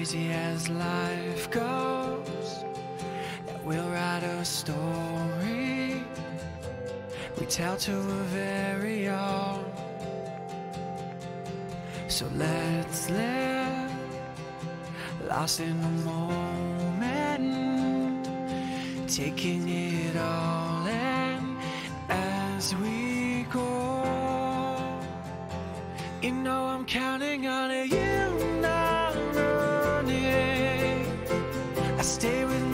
crazy as life goes, that we'll write a story we tell to a very own. So let's live, lost in the moment, taking it all in as we go. You know I'm counting on you, not running. I stay with